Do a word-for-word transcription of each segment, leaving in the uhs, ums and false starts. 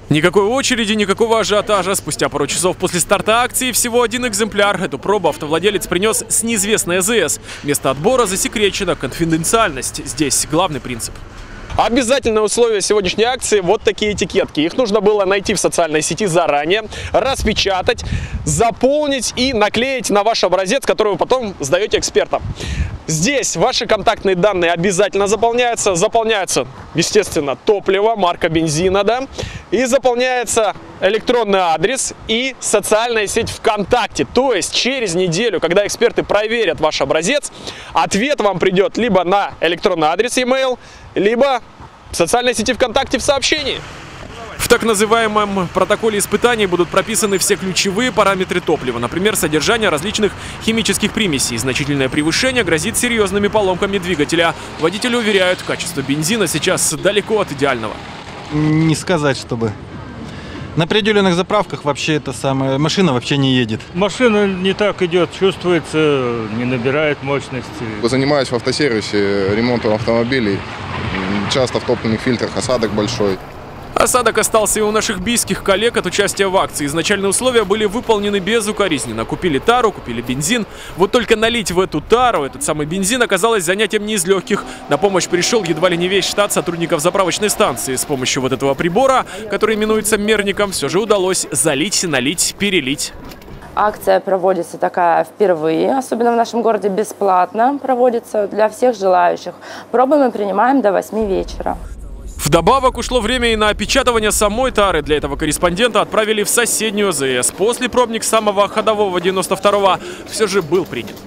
Никакой очереди, никакого ажиотажа. Спустя пару часов после старта акции всего один экземпляр. Эту пробу автовладелец принес с неизвестной АЗС. Место отбора засекречено, конфиденциальность. Здесь главный принцип. Обязательное условие сегодняшней акции – вот такие этикетки. Их нужно было найти в социальной сети заранее, распечатать, заполнить и наклеить на ваш образец, который вы потом сдаете экспертам. Здесь ваши контактные данные обязательно заполняются. Заполняется, естественно, топливо, марка бензина, да, и заполняется электронный адрес и социальная сеть ВКонтакте. То есть через неделю, когда эксперты проверят ваш образец, ответ вам придет либо на электронный адрес e-mail, либо в социальной сети ВКонтакте в сообщении. В так называемом протоколе испытаний будут прописаны все ключевые параметры топлива, например, содержание различных химических примесей. Значительное превышение грозит серьезными поломками двигателя. Водители уверяют, качество бензина сейчас далеко от идеального. Не сказать, чтобы. На определенных заправках вообще это самое, машина вообще не едет. Машина не так идет, чувствуется, не набирает мощности. Занимаюсь в автосервисе ремонтом автомобилей. Часто в топливных фильтрах осадок большой. Осадок остался и у наших бийских коллег от участия в акции. Изначальные условия были выполнены безукоризненно. Купили тару, купили бензин. Вот только налить в эту тару, этот самый бензин, оказалось занятием не из легких. На помощь пришел едва ли не весь штат сотрудников заправочной станции. С помощью вот этого прибора, который именуется мерником, все же удалось залить, налить, перелить. Акция проводится такая впервые, особенно в нашем городе, бесплатно проводится для всех желающих. Пробы мы принимаем до восьми вечера. Вдобавок ушло время и на опечатывание самой тары. Для этого корреспондента отправили в соседнюю АЗС. После пробник самого ходового девяносто второго все же был принят.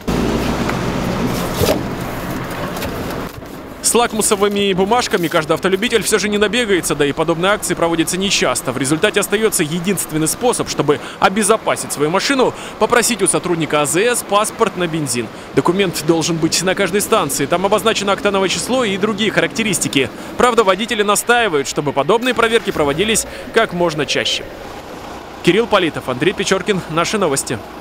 С лакмусовыми бумажками каждый автолюбитель все же не набегается, да и подобные акции проводятся нечасто. В результате остается единственный способ, чтобы обезопасить свою машину – попросить у сотрудника АЗС паспорт на бензин. Документ должен быть на каждой станции, там обозначено октановое число и другие характеристики. Правда, водители настаивают, чтобы подобные проверки проводились как можно чаще. Кирилл Политов, Андрей Печоркин, наши новости.